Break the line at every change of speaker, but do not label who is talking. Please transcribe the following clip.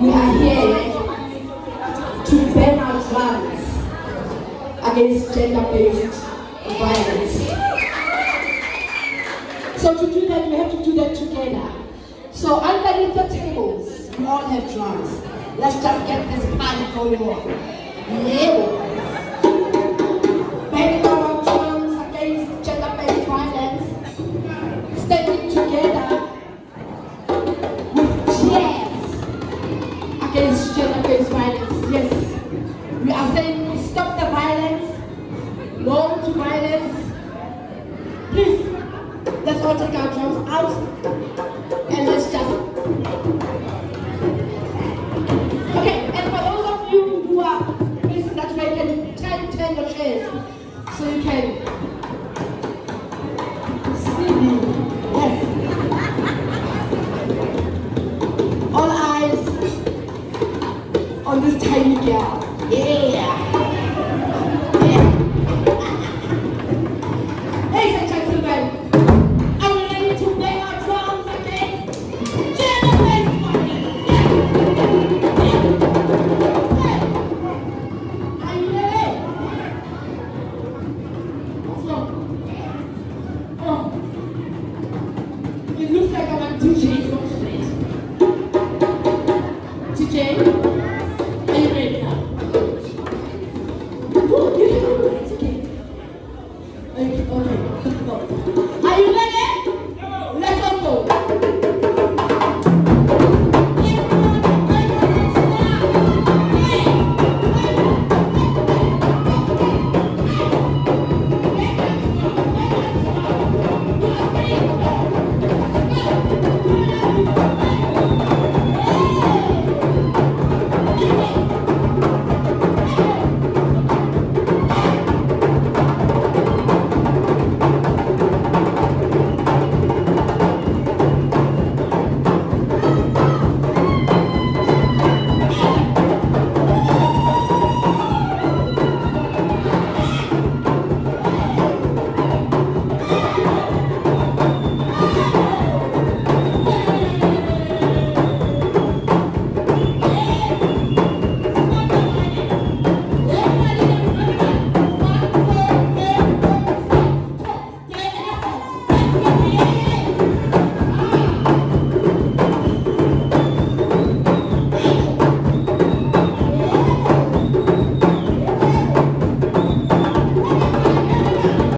We are here to ban our drums against gender-based violence. So to do that, we have to do that together. So underneath the tables, we all have drums. Let's just get this party going on. Yeah. Banging our drums against gender-based violence. Standing together with cheers against gender-based violence. Yes. We are saying stop the violence, no to violence. Please, let's all take our drums out and let's just. Okay, and for those of you who are facing that way, you can turn your chairs so you can see me. Yes. All eyes on this tiny girl. Yeah.